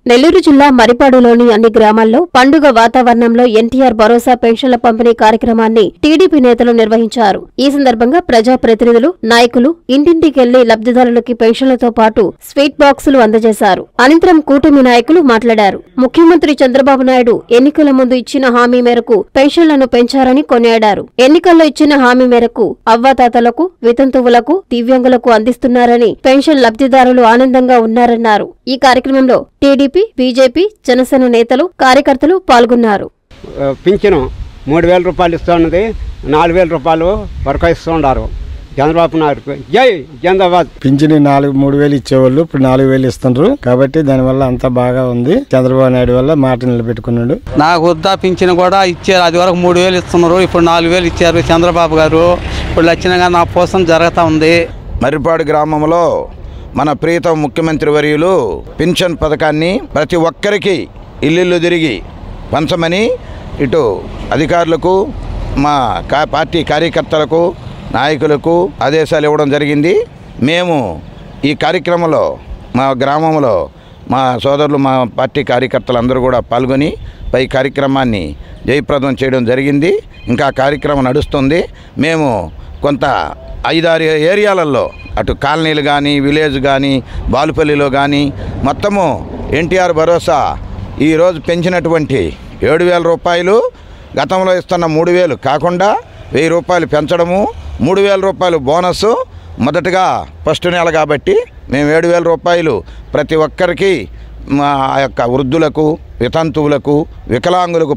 నెల్లూరు జిల్లా మరిపాడులోని అన్ని గ్రామాల్లో పండుగ వాతావరణంలో ఎన్టీఆర్ భరోసా పెన్షన్ల పంపిణీ కార్యక్రమాన్ని టీడీపీ నేతలు నిర్వహించారు. ఈ సందర్భంగా ప్రజాప్రతినిధులు, నాయకులు ఇంటింటికెళ్లి లబ్ధిదారులకి పెన్షన్లతో పాటు స్వీట్ బాక్సులు అందజేశారు. అనంతరం కూటమి నాయకులు మాట్లాడారు. ముఖ్యమంత్రి చంద్రబాబు నాయుడు ఎన్నికల ముందు ఇచ్చిన హామీ మేరకు పెన్షన్లను పెంచారని కొనియాడారు. ఎన్నికల్లో ఇచ్చిన హామీ మేరకు అవ్వాతాతలకు, వితంతువులకు, దివ్యాంగులకు అందిస్తున్నారని పెన్షన్ లబ్ధిదారులు ఆనందంగా ఉన్నారన్నారు. ఈ కార్యక్రమంలో టీడీపీ, బీజేపీ, జనసేన నేతలు, కార్యకర్తలు పాల్గొన్నారు. పింఛను 3000 రూపాయలు ఇస్తున్నది, 4000 రూపాయలు వరకు ఇస్తున్నారు. చంద్రబాబు నాయుడు జై చంద్రబాబు. పింఛని 3,000 ఇచ్చేవాళ్ళు ఇప్పుడు 4,000 ఇస్తున్నారు కాబట్టి దానివల్ల అంతా బాగా ఉంది. చంద్రబాబు నాయుడు వల్ల మాట నిలబెట్టుకున్నాడు. నాకు వద్దా పింఛను కూడా ఇచ్చారు. అది వరకు 3,000 ఇస్తున్నారు, ఇప్పుడు 4,000 ఇచ్చారు చంద్రబాబు గారు. ఇప్పుడు లక్షణంగా నా కోసం జరుగుతూ ఉంది. మర్రిపాడు గ్రామంలో మన ప్రీతం ముఖ్యమంత్రి వర్యులు పెన్షన్ పథకాన్ని ప్రతి ఒక్కరికి ఇల్లు తిరిగి పంచమని ఇటు అధికారులకు, మా పార్టీ కార్యకర్తలకు, నాయకులకు ఆదేశాలు ఇవ్వడం జరిగింది. మేము ఈ కార్యక్రమంలో మా గ్రామంలో మా సోదరులు, మా పార్టీ కార్యకర్తలందరూ కూడా పాల్గొని పై కార్యక్రమాన్ని జయప్రదం చేయడం జరిగింది. ఇంకా కార్యక్రమం నడుస్తుంది. మేము కొంత 5-6 ఏరియాలలో అటు కాలనీలు కానీ, విలేజ్ కానీ, బాలుపల్లిలో కానీ మొత్తము ఎన్టీఆర్ భరోసా ఈరోజు పెంచినటువంటి 7,000 రూపాయలు, గతంలో ఇస్తున్న 3,000 కాకుండా 1,000 రూపాయలు పెంచడము, 3,000 రూపాయలు బోనస్. మొదటగా ఫస్ట్ నెల కాబట్టి మేము 7,000 రూపాయలు ప్రతి ఒక్కరికి, మా యొక్క వృద్ధులకు, వితంతువులకు, వికలాంగులకు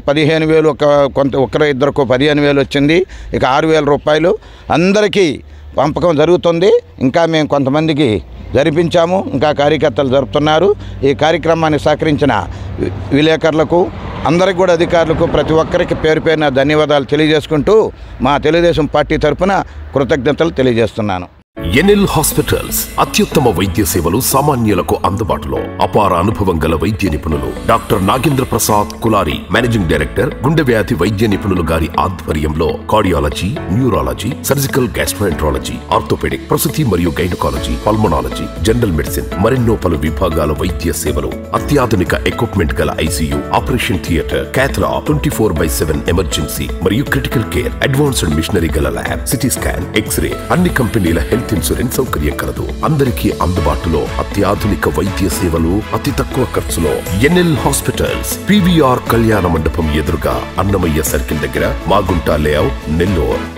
15,000, ఒకరు ఇద్దరికి 15,000 వచ్చింది. ఇక 6,000 రూపాయలు అందరికీ పంపకం జరుగుతుంది. ఇంకా మేము కొంతమందికి జరిపించాము, ఇంకా కార్యకర్తలు జరుపుతున్నారు. ఈ కార్యక్రమాన్ని సహకరించిన విలేకరులకు, అందరికి కూడా అధికారులకు, ప్రతి ఒక్కరికి పేరు పేరున ధన్యవాదాలు తెలియజేసుకుంటూ మా తెలుగుదేశం పార్టీ తరఫున కృతజ్ఞతలు తెలియజేస్తున్నాను. ఎన్ఎల్ హాస్పిటల్స్ అత్యుత్తమ వైద్య సేవలు సామాన్యులకు అందుబాటులో. అపార అనుభవం గల వైద్య నిపుణులు doctor Nagendra Prasad Kulari, managing director, గుండె వ్యాధి వైద్య నిపుణులు గారి ఆధ్వర్యంలో cardiology, neurology, surgical gastroenterology, orthopaedic, ప్రసూతి మరియు గైనకాలజీ, పల్మనాలజీ, జనరల్ మెడిసిన్ మరెన్నో పలు విభాగాల వైద్య సేవలు, అత్యాధునిక ఎక్విప్మెంట్ గల ICU, operation theatre, cath lab, 24/7 emergency మరియు క్రిటికల్ కేర్, అడ్వాన్స్డ్ మిషనరీ గల ల్యాబ్, సిటీ స్కాన్, ఎక్స్రే, అన్ని కంపెనీల హెల్త్ ఇన్సూరెన్స్ సౌకర్యం కలదు. అందరికీ అందుబాటులో అత్యాధునిక వైద్య సేవలు అతి తక్కువ ఖర్చులో. ఎన్ఎల్ హాస్పిటల్స్, PVR కళ్యాణ మండపం ఎదురుగా, అన్నమయ్య సర్కిల్ దగ్గర, మాగుంట లేఅవుట్, నెల్లూరు.